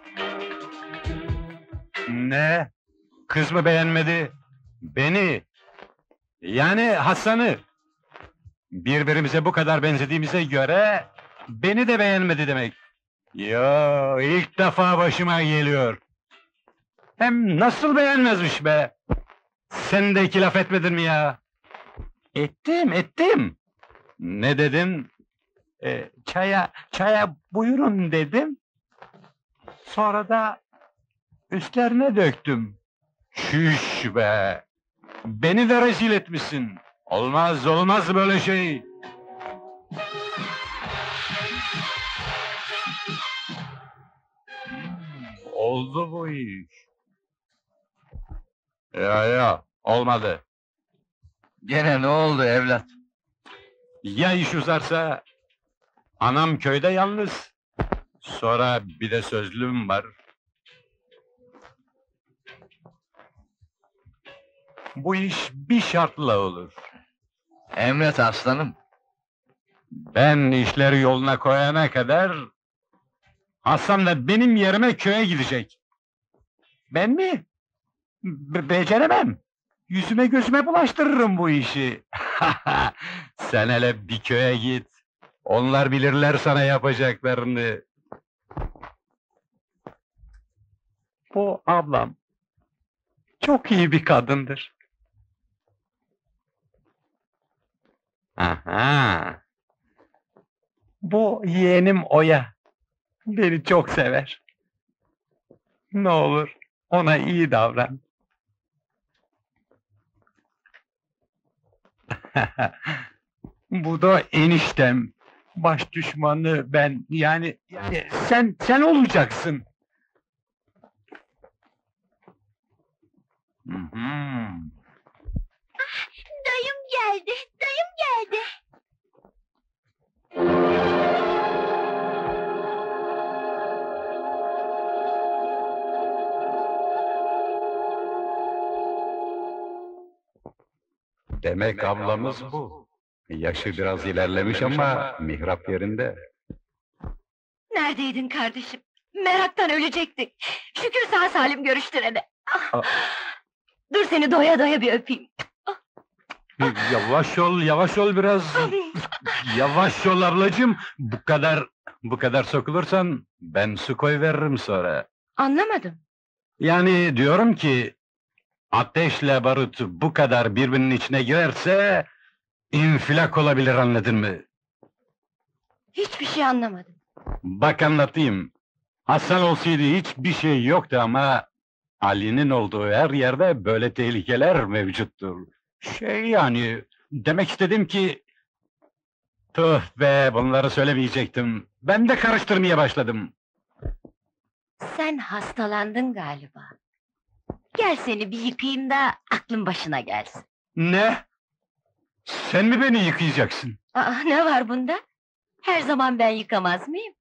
Ne? Kız mı beğenmedi? Beni! Yani Hasan'ı! Birbirimize bu kadar benzediğimize göre beni de beğenmedi demek. Yo, ilk defa başıma geliyor. Hem nasıl beğenmezmiş be? Sen de iki laf etmedin mi ya? Ettim, ettim. Ne dedim? Ee, çaya, çaya buyurun dedim. Sonra da üstlerine döktüm. Şüş be! Beni de rezil etmişsin. Olmaz, olmaz böyle şey. Hmm, oldu bu iş. Ya ya, olmadı. Gene ne oldu evlat? Ya iş uzarsa... Anam köyde yalnız. Sonra bir de sözlüğüm var. Bu iş bir şartla olur. Emret aslanım. Ben işleri yoluna koyana kadar... Hasan da benim yerime köye gidecek. Ben mi? Be- beceremem. Yüzüme gözüme bulaştırırım bu işi. Sen hele bir köye git. Onlar bilirler sana yapacaklarını. Bu ablam çok iyi bir kadındır. Aha. Bu yeğenim Oya. Beni çok sever. Ne olur ona iyi davran. Bu da eniştem. Baş düşmanı ben. Yani, yani sen sen olacaksın. Hı hı. Dayım geldi, dayım geldi. Demek ablamız bu. Yaşı biraz ilerlemiş ama mihrap yerinde. Neredeydin kardeşim? Meraktan ölecektik. Şükür sağ salim görüştürene. Ah! Dur seni doya doya bir öpeyim. Yavaş ol, yavaş ol biraz. Yavaş ol ablacığım. Bu kadar, bu kadar sokulursan ben su koy veririm sonra. Anlamadım. Yani diyorum ki ateşle barut bu kadar birbirinin içine girerse infilak olabilir, anladın mı? Hiçbir şey anlamadım. Bak anlatayım. Hasan olsaydı hiçbir şey yoktu ama Ali'nin olduğu her yerde böyle tehlikeler mevcuttur. Şey yani, demek istedim ki... Tüh be, bunları söylemeyecektim. Ben de karıştırmaya başladım. Sen hastalandın galiba. Gel seni bir yıkayayım da aklın başına gelsin. Ne? Sen mi beni yıkayacaksın? Aa, ne var bunda? Her zaman ben yıkamaz mıyım?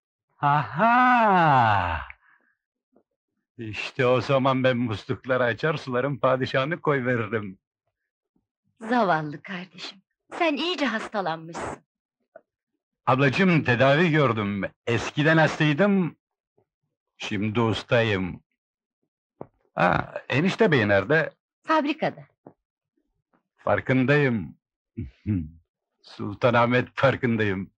Aha! İşte o zaman ben muslukları açar, suların padişahını koyveririm. Zavallı kardeşim. Sen iyice hastalanmışsın. Ablacığım, tedavi gördüm. Eskiden hastaydım, şimdi ustayım. Ha, enişte bey nerede? Fabrikada. Farkındayım. Sultanahmet farkındayım.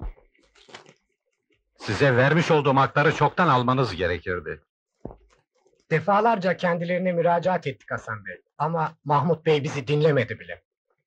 Size vermiş olduğum hakları çoktan almanız gerekirdi. Defalarca kendilerine müracaat ettik Hasan Bey. Ama Mahmut Bey bizi dinlemedi bile.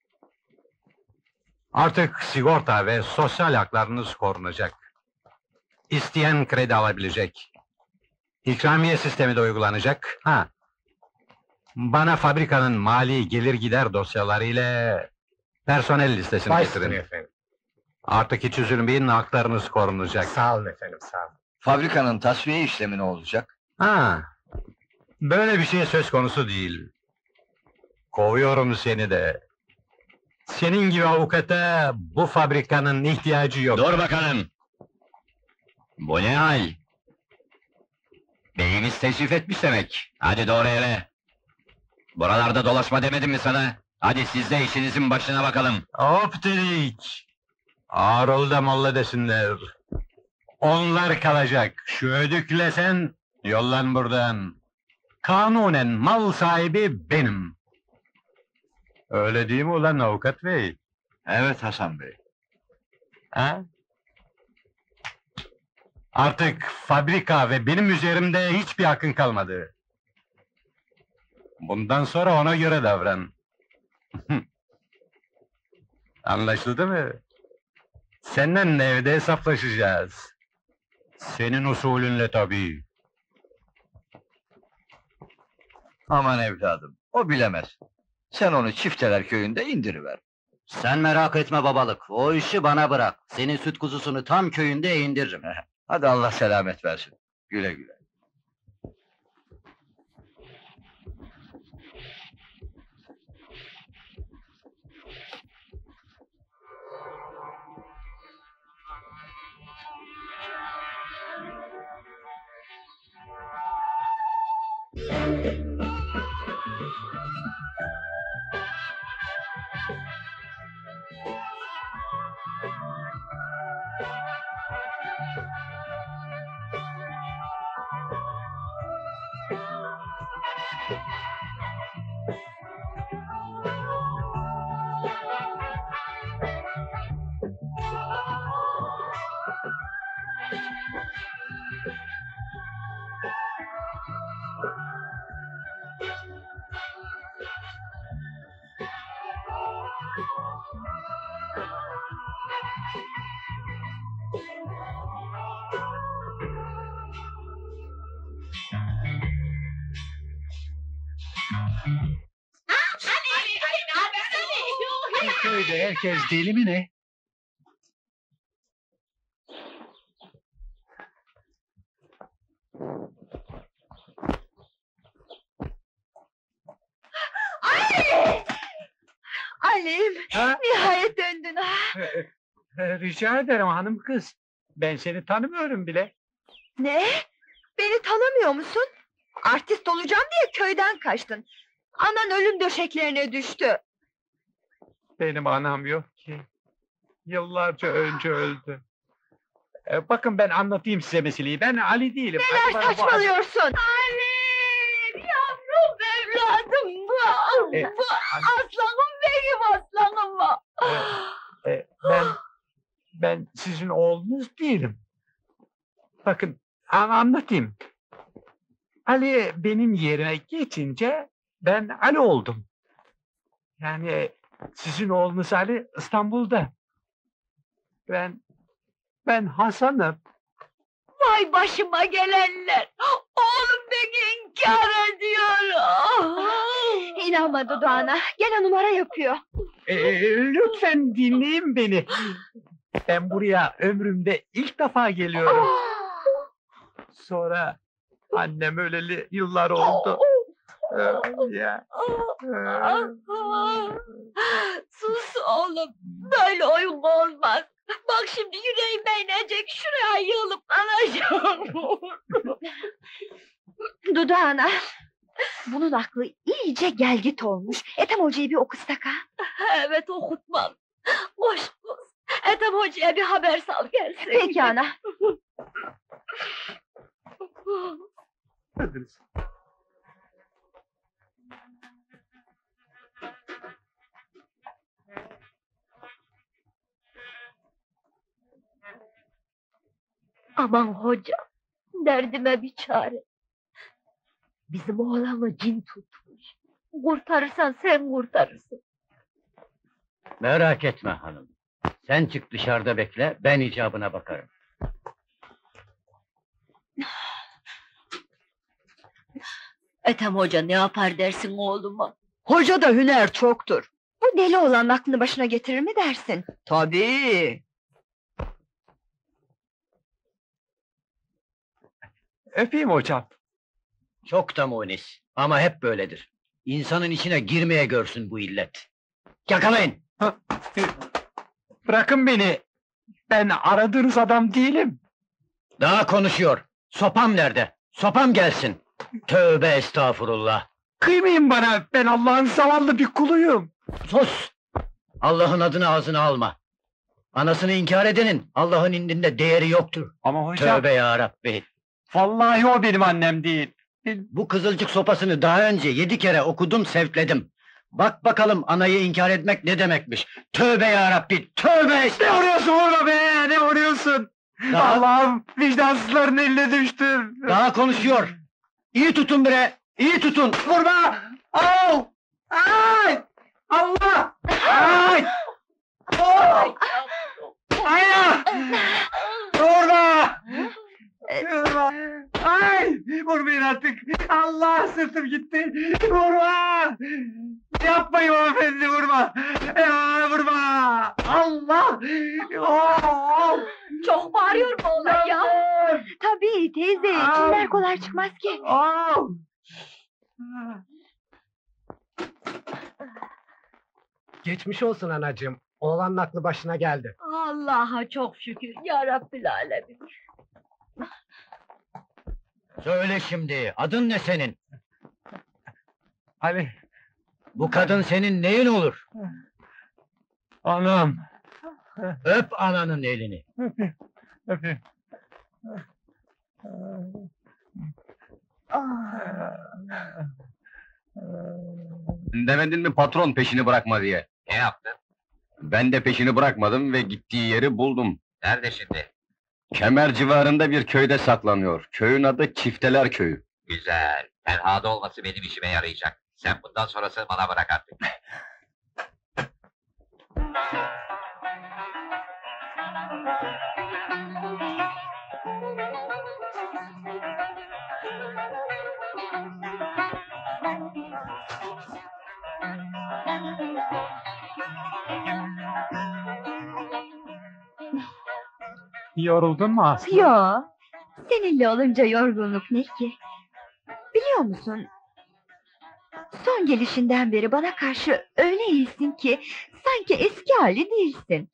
Artık sigorta ve sosyal haklarınız korunacak. İsteyen kredi alabilecek. İkramiye sistemi de uygulanacak. Ha. Bana fabrikanın mali gelir gider dosyaları ile personel listesini Başüstüne getirin. efendim. Artık hiç üzülmeyin, haklarınız korunacak. Sağ olun efendim, sağ olun. Fabrikanın tasfiye işlemi ne olacak? Ha. Böyle bir şey söz konusu değil. Kovuyorum seni de. Senin gibi avukata bu fabrikanın ihtiyacı yok. Dur bakalım! Bu ne hal? Beyimiz teşrif etmiş demek. Hadi doğru eve. Buralarda dolaşma demedim mi sana? Hadi siz de işinizin başına bakalım. Hop dedik! Ağır ol da molla desinler. Onlar kalacak. Şu ödükle sen, yollan buradan. Kanunen mal sahibi benim. Öyle değil mi ulan avukat bey? Evet Hasan Bey. Ha? Artık fabrika ve benim üzerimde hiçbir hakkın kalmadı. Bundan sonra ona göre davran. Anlaşıldı mı? Seninle evde hesaplaşacağız. Senin usulünle tabii. Aman evladım, o bilemez. Sen onu Çifteler köyünde indiriver. Sen merak etme babalık, o işi bana bırak. Senin süt kuzusunu tam köyünde indiririm. Hadi Allah selamet versin. Güle güle. Köyde herkes deli mi ne? Ali'm, Ha? nihayet döndün ha. Ee, Rica ederim hanım kız. Ben seni tanımıyorum bile. Ne? Beni tanımıyor musun? Artist olacağım diye köyden kaçtın. Anan ölüm döşeklerine düştü. Benim anam yok ki. Yıllarca önce öldü. Ee, bakın ben anlatayım size meseleyi. Ben Ali değilim. Neler Ali bana bu- saçmalıyorsun? Ali! Yavrum evladım bu! E, bu aslanım benim aslanım bu! E, ben ben sizin oğlunuz değilim. Bakın an- anlatayım. Ali benim yerine geçince ben Ali oldum. Yani sizin oğlunuz Ali İstanbul'da. Ben ben Hasan'ım. Vay başıma gelenler! Oğlum beni inkar ediyor! İnanma Duduğan'a, gene numara yapıyor. E, lütfen dinleyin beni. Ben buraya ömrümde ilk defa geliyorum. Sonra annem öleli yıllar oldu. Ee, ya. Sus oğlum, böyle oyun olmaz. Bak şimdi yüreğime inecek, şuraya yığılıp alacağım. Dudağına, bunun aklı iyice gelgit olmuş. Ethem Hoca'yı bir okustak ha. Evet okutmam. Koş kız. Ethem Hoca'ya bir haber sal gelsin. Peki ana. Aman hoca, derdime bir çare. Bizim oğlanı cin tutmuş. Kurtarırsan sen kurtarırsın. Merak etme hanım. Sen çık dışarıda bekle, ben icabına bakarım. Ethem Hoca ne yapar dersin oğluma? Hoca da hüner çoktur. Bu deli olan aklını başına getirir mi dersin? Tabii. Öpeyim hocam. Çok da munis, ama hep böyledir. İnsanın içine girmeye görsün bu illet. Yakalayın! Bırakın beni. Ben aradığınız adam değilim. Daha konuşuyor. Sopam nerede? Sopam gelsin. Tövbe estağfurullah. Kıymayın bana. Ben Allah'ın zavallı bir kuluyum. Sus! Allah'ın adını ağzına alma. Anasını inkar edenin Allah'ın indinde değeri yoktur. Ama hocam... Tövbe yarabbi. Vallahi o benim annem değil. Bu kızılcık sopasını daha önce yedi kere okudum, sevkledim. Bak bakalım anayı inkar etmek ne demekmiş. Tövbe yarabbi, tövbe! Ne vuruyorsun orada be? Ne vuruyorsun? Daha- Allah'ım vicdansızların eline düştüm. Daha konuşuyor. İyi tutun bre, iyi tutun. Vurma! Au! Ay! Allah! Ay! Oh! Ay! Vurma! Vurma! Ay! Vurmayın artık! Allah, sırtım gitti! Vurma! Yapmayın hanımefendi, vurma! Ya, vurma! Allah! Oh! Çok bağırıyor mu oğlan ya? Tabii teyze, içinden kolay çıkmaz ki. Oh! Geçmiş olsun anacığım. Oğlanın aklı başına geldi. Allah'a çok şükür ya Rabbil Alemin. Söyle şimdi, adın ne senin? Ali, Bu kadın senin neyin olur? anam! Öp ananın elini. Öpeyim, öpeyim. Demedin mi patron peşini bırakma diye? Ne yaptın? Ben de peşini bırakmadım ve gittiği yeri buldum. Nerede şimdi? Kemer civarında bir köyde saklanıyor. Köyün adı Çifteler Köyü. Güzel. Tenhada olması benim işime yarayacak. Sen bundan sonrasını bana bırak artık. Yoruldun mu Aslı? Yo, seninle olunca yorgunluk ne ki? Biliyor musun? Son gelişinden beri bana karşı öyle iyisin ki sanki eski hali değilsin.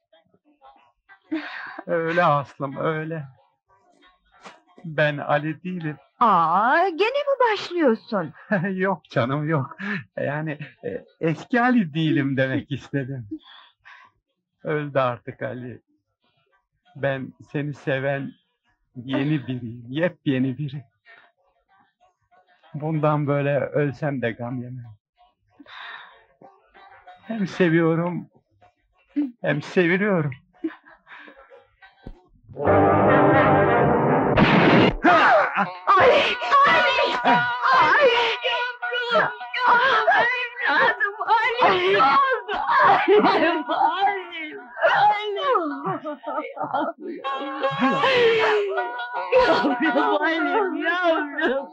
Öyle Aslım, öyle. Ben Ali değilim. Aa, gene mi başlıyorsun? Yok canım, yok. Yani e, eski Ali değilim demek istedim. Öldü artık Ali. Ben seni seven yeni biriyim, yepyeni biri. Bundan böyle ölsem de gam yemem. Hem seviyorum, hem seviliyorum. Ay! Ay! Ay! Yavrum! Evladım! Ali! Ne oldu? Annem! Annem! Yavrum! Annem! Yavrum!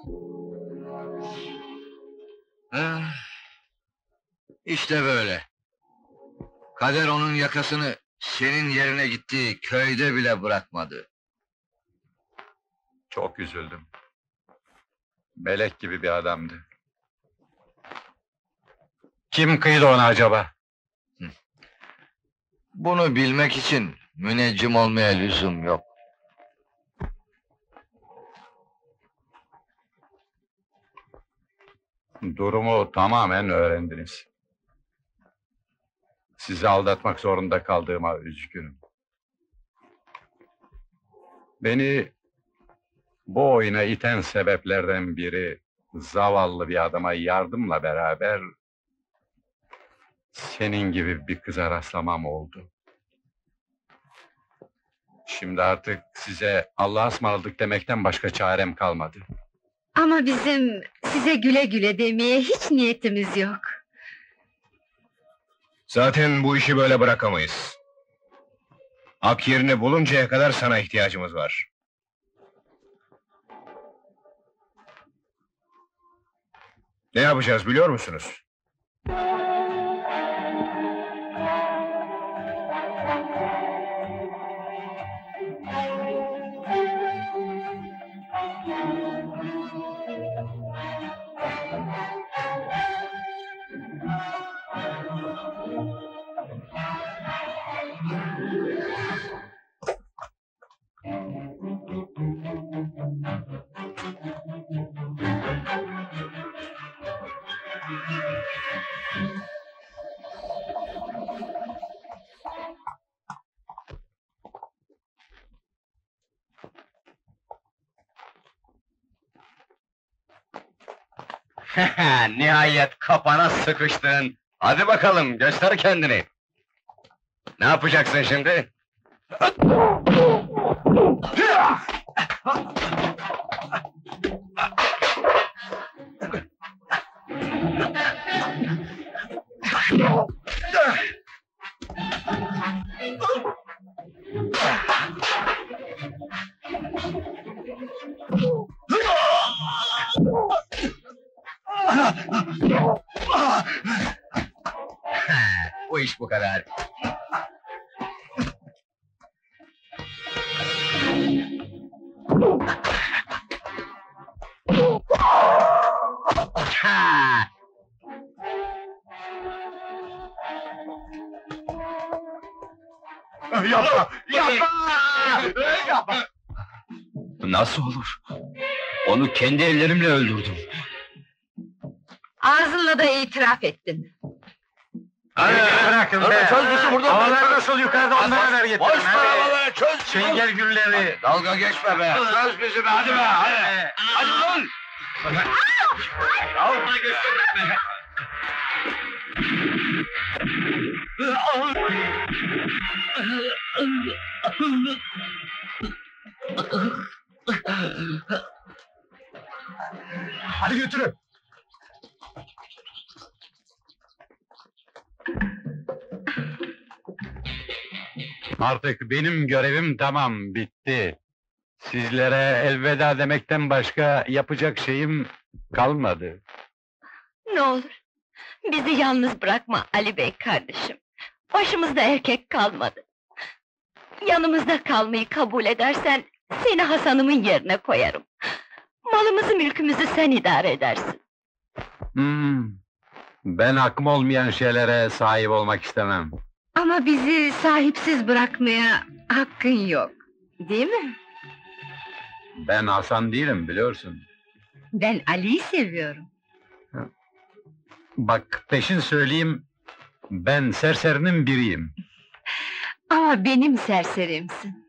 Ah, İşte böyle. Kader onun yakasını senin yerine gittiği köyde bile bırakmadı. Çok üzüldüm. Melek gibi bir adamdı. Kim kıydı ona acaba? Bunu bilmek için müneccim olmaya lüzum yok. Durumu tamamen öğrendiniz. Sizi aldatmak zorunda kaldığıma üzgünüm. Beni bu oyuna iten sebeplerden biri, zavallı bir adama yardımla beraber senin gibi bir kıza rastlamam oldu. Şimdi artık size Allah'a ısmarladık demekten başka çarem kalmadı. Ama bizim size güle güle demeye hiç niyetimiz yok. Zaten bu işi böyle bırakamayız. Hak yerini buluncaya kadar sana ihtiyacımız var. Ne yapacağız biliyor musunuz? Nihayet kapana sıkıştın. Hadi bakalım, göster kendini. Ne yapacaksın şimdi? Bu iş bu kadar. Ha! Yapma! Yapma! Yapma! Nasıl olur? Onu kendi ellerimle öldürdüm. Ağzınla da itiraf ettin. Hadi bırakın be! Çöz bizi buradan! Havalar nasıl yukarıda onlara ver getirin! Boş ver hadi. havaları, çöz! Çengel gülleri! Dalga geçme be! Çöz bizi be, hadi be, hadi! Hadi lan! Dalga geçme! Hadi götürün. Artık benim görevim tamam, bitti. Sizlere elveda demekten başka yapacak şeyim kalmadı. Ne olur, bizi yalnız bırakma Ali Bey kardeşim. Başımızda erkek kalmadı. Yanımızda kalmayı kabul edersen, seni Hasan'ımın yerine koyarım. Malımızı mülkümüzü sen idare edersin. Hmm. Ben hakkım olmayan şeylere sahip olmak istemem. Ama bizi sahipsiz bırakmaya hakkın yok. Değil mi? Ben Hasan değilim, biliyorsun. Ben Ali'yi seviyorum. Bak, peşin söyleyeyim, ben serserinin biriyim. Ama benim serserimsin.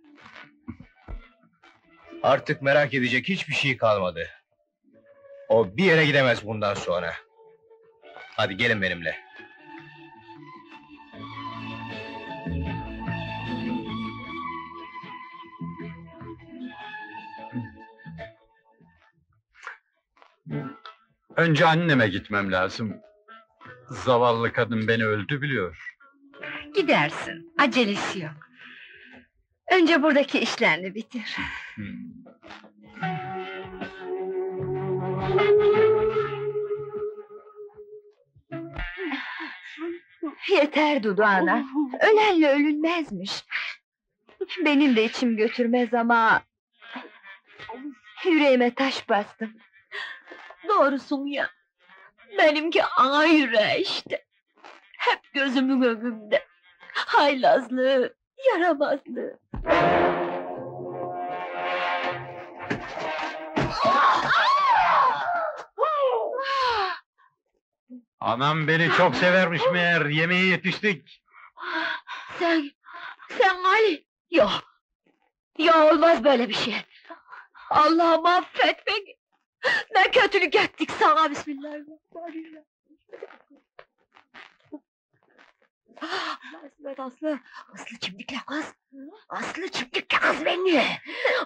Artık merak edecek hiçbir şey kalmadı. O bir yere gidemez bundan sonra. Hadi gelin benimle. Önce anneme gitmem lazım. Zavallı kadın beni öldü biliyor. Gidersin, acelesi yok. Önce buradaki işlerini bitir. Yeter Dudu-ana, ölenle ölünmezmiş. Benim de içim götürmez ama... yüreğime taş bastım. Doğrusun ya, benimki ana yüreği işte. Hep gözümün önünde. Haylazlığı, yaramazlığı. Anam beni çok severmiş meğer, yemeğe yetiştik. Sen, sen Ali! Yok! Ya olmaz böyle bir şey! Allah'ım affet beni! Ne kötülük ettik sana, bismillahirrahmanirrahim! Aslı, Aslı! Aslı çimdikle kız! Aslı çimdikle kız beni!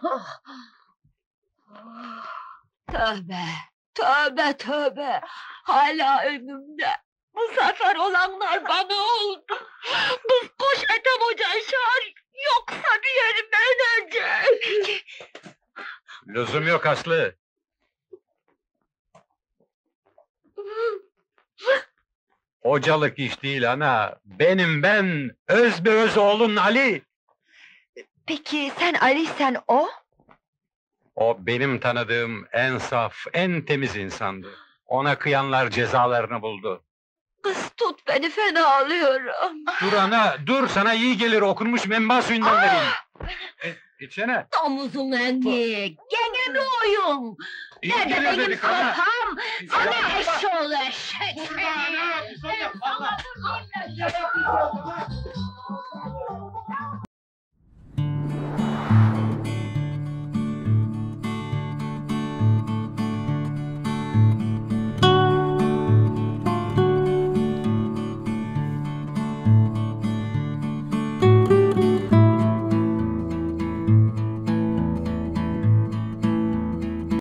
Tövbe! Tövbe tövbe! Hala önümde! Bu sefer olanlar bana oldu! Bu kuş Ethem Hoca şar! Yoksa bir yerimden ölecek! Lüzum yok Aslı. Hocalık iş değil ana. Benim ben, öz be öz oğlun Ali. Peki sen Ali'sen o? O benim tanıdığım en saf, en temiz insandı. Ona kıyanlar cezalarını buldu. Kız tut beni, fena alıyorum! Dur ana, dur sana iyi gelir, okunmuş menba suyundan vereyim. E, içsene. Domuzun enni! Gene ne oyun? İyi Nerede geliyor benim dedik ana. sopam? Ana eşşoğlu eşek!